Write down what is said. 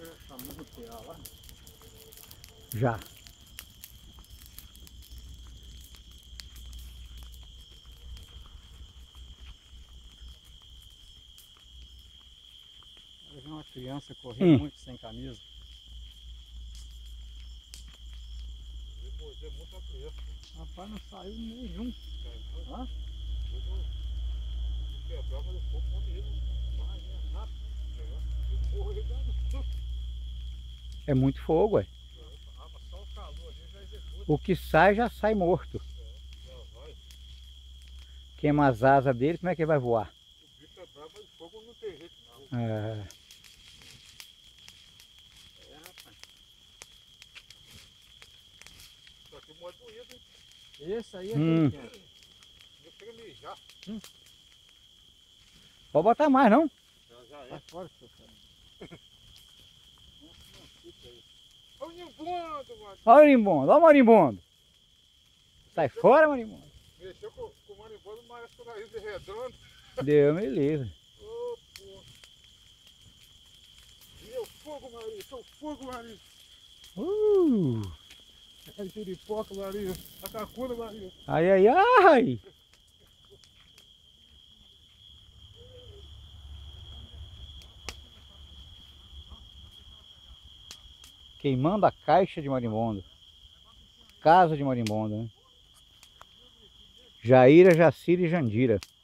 Já. Eu vi uma criança correndo muito sem camisa. Rapaz, não saiu nenhum. Hã? É muito fogo, ué. O que sai já sai morto. Queima as asas dele, como é que ele vai voar? O bicho é bravo, mas fogo não tem jeito não. É. Rapaz. Só que o modo doído, hein? Esse aí é aquele que é. Eu queria mijar. Pode botar mais, não? Já é. Sai fora, seu cara. Olha o nimbundo, mano. Olha o marimbondo, olha o marimbondo. Sai fora, marimbondo. Mexeu com o marimbondo, mas com o nariz de redondo. Deu, me livre. Ô, porra. Meu fogo, Maria. Seu fogo, Maria. É tiripoca, Maria. A cacuna, Maria. Ai, ai, ai. Queimando a caixa de marimbondo. Casa de marimbondo, né? Jaíra, Jacira e Jandira.